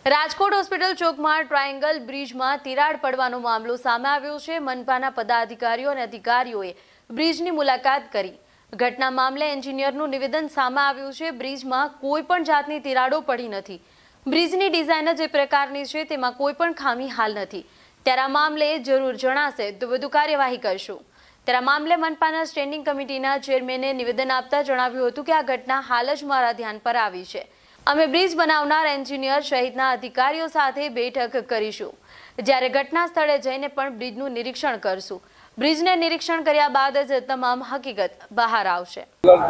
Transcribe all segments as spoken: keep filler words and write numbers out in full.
Rajkot hospital ચોકમાં triangle બ્રિજમાં તિરાડ પડવાનો મામલો સામે આવ્યો છે। મનપાના પદાધિકારીઓ અને અધિકારીઓએ બ્રિજની મુલાકાત કરી ઘટના મામલે એન્જિનિયરનું નિવેદન સામે આવ્યું છે। બ્રિજમાં કોઈ પણ જાતની તિરાડો પડી નથી। બ્રિજની ડિઝાઇન જે પ્રકારની છે તેમાં કોઈ પણ ખામી હાલ નથી। ત્યારે આ મામલે જરૂર જણાશે તો વધુ કાર્યવાહી કરશું। ત્યારે આ મામલે મનપાના સ્ટેન્ડિંગ કમિટીના ચેરમેને નિવેદન આપતા જણાવ્યું હતું કે આ ઘટના હાલ જ મારા ધ્યાન પર આવી છે। અમે બ્રિજ બનાવનાર એન્જિનિયર સહિતના અધિકારીઓ સાથે બેઠક કરીશું, જ્યારે ઘટના સ્થળે જઈને પણ બ્રિજનું નિરીક્ષણ કરશું। બ્રિજને નિરીક્ષણ કર્યા બાદ જ તમામ હકીકત બહાર આવશે।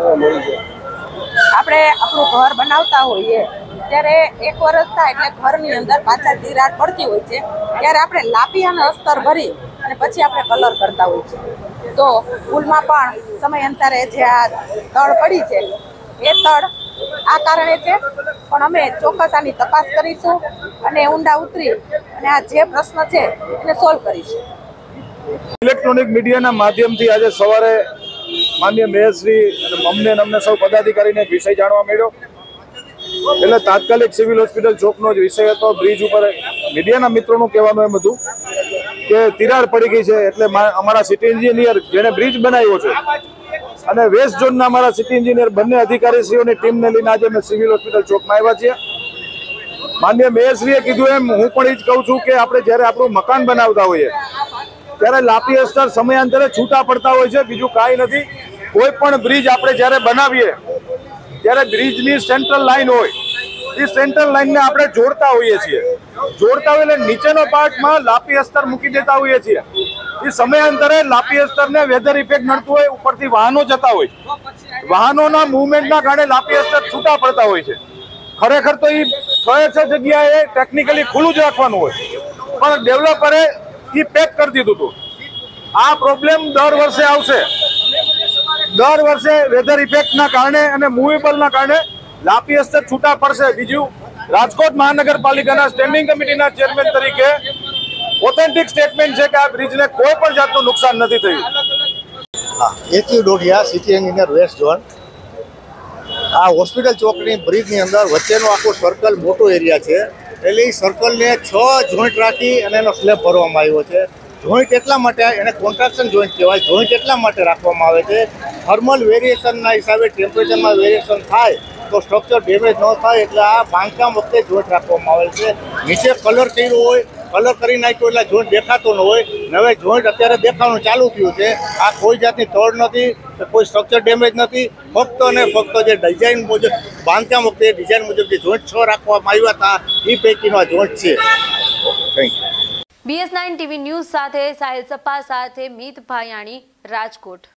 આપણે આપણું ઘર બનાવતા હોઈએ ત્યારે એક વર્ષ થાય એટલે ઘરની અંદર પાછા તિરાડ પડતી હોય છે, ત્યારે આપણે લાપી અને અસ્તર ભરી અને પછી આપણે કલર કરતા હોય છે। તો પુલમાં પણ સમયાંતરે જે આ તળ પડી છે એ તળ આ કારણે છે, પણ અમે ચોક્કસ આની તપાસ કરીશું અને ઊંડા ઉતરી અને આ જે પ્રશ્ન છે એને સોલ્વ કરીશું। ઇલેક્ટ્રોનિક મીડિયાના માધ્યમથી આજે સવારે માન્ય મેયરશ્રી અને અમને અમને સૌ પદાધિકારીને એક વિષય જાણવા મળ્યો। એટલે તાત્કાલિક સિવિલ હોસ્પિટલ ચોકનો જ વિષય હતો। બ્રિજ ઉપર મીડિયાના મિત્રોનું કહેવાનું એમ હતું કે તિરાડ પડી ગઈ છે, એટલે અમારા સિટી એન્જિનિયર જેણે બ્રિજ બનાવ્યો છે અને વેસ્ટ ઝોનના અમારા સિટી એન્જિનિયર બંને અધિકારીશ્રીઓની ટીમને લઈને આજે અમે સિવિલ હોસ્પિટલ ચોકમાં આવ્યા છીએ। માન્ય મેયરશ્રીએ કીધું એમ હું પણ એ જ કહું છું કે આપણે જ્યારે આપણું મકાન બનાવતા હોઈએ ત્યારે લાપી અસ્તર સમયાંતરે છૂટા પડતા હોય છે, બીજું કાંઈ નથી। કોઈ પણ બ્રિજ આપણે જ્યારે બનાવીએ ત્યારે બ્રિજની સેન્ટ્રલ લાઇન હોય એ સેન્ટ્રલ લાઇનને આપણે જોડતા હોઈએ છીએ। જોડતા હોય એટલે નીચેનો પાર્ટમાં લાપી અસ્તર મૂકી દેતા હોઈએ છીએ। એ સમયાંતરે લાપી અસ્તરને વેધર ઇફેક્ટ નડતું હોય, ઉપરથી વાહનો જતા હોય, વાહનોના મુવમેન્ટના કારણે લાપી અસ્તર છૂટા પડતા હોય છે। ખરેખર તો એ છ છ જગ્યાએ ટેકનિકલી ખુલ્લું જ રાખવાનું હોય, પણ ડેવલપરે એ પેક કરી દીધું હતું। આ પ્રોબ્લેમ દર વર્ષે આવશે। દર વર્ષે વેધર ઇફેક્ટના કારણે અને મૂવેબલના કારણે લાપી અસ્તર છૂટા પડશે। બીજું, રાજકોટ મહાનગરપાલિકાના સ્ટેન્ડિંગ કમિટીના ચેરમેન તરીકે ઓથેન્ટિક સ્ટેટમેન્ટ છે કે આ બ્રિજને કોઈ પણ જાતનું નુકસાન નથી થયું। હા, એથી Dodhiya city engineer west zone. આ હોસ્પિટલ ચોકની બ્રિજની અંદર વચ્ચેનો આખો સર્કલ મોટો એરિયા છે, એટલે એ સર્કલને છ જોઈન્ટ રાખી અને એનો સ્લેબ ભરવામાં આવ્યો છે। જોઈન્ટ એટલા માટે એને કોન્ટ્રાક્શન જોઈન્ટ કહેવાય। જોઈન્ટ એટલા માટે રાખવામાં આવે છે થર્મલ વેરિએશનના હિસાબે ટેમ્પરેચરમાં વેરિએશન થાય તો સ્ટ્રક્ચર ડેમેજ ન થાય, એટલે આ બાંધકામ વખતે જોઈન્ટ રાખવામાં આવે છે। નીચે કલર કર્યો હોય, કલર કરી નાખ્યો એટલે જોઈન્ટ દેખાતો ન હોય, હવે જોઈન્ટ અત્યારે દેખાવાનું ચાલુ થયું છે। આ કોઈ જાતની તોડ નથી, કોઈ સ્ટ્રક્ચર ડેમેજ નથી, ફક્ત અને ફક્ત જે ડિઝાઇન મુજબ બાંધકામ વખતે ડિઝાઇન મુજબ જે જોઈન્ટ છ રાખવામાં આવ્યા હતા એ પૈકીનો આ જોઈન્ટ છે। Thank you. B S nine TV news સાથે સાહિલ સપ્પા સાથે મીત ભાયાણી, રાજકોટ।